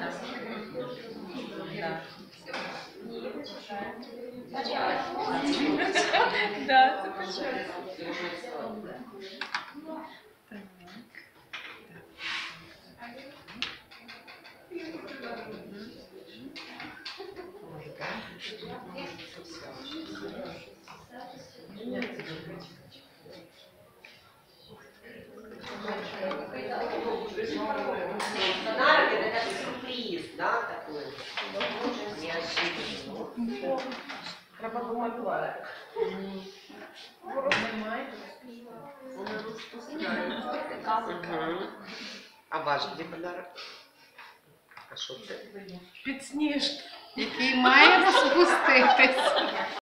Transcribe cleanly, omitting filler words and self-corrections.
Да. Да, це початок. Это как сюрприз, да, такой? Неожиданно. Треба помалювати. А ваш где подарок? А що це? Підсніжки, який має розпуститись.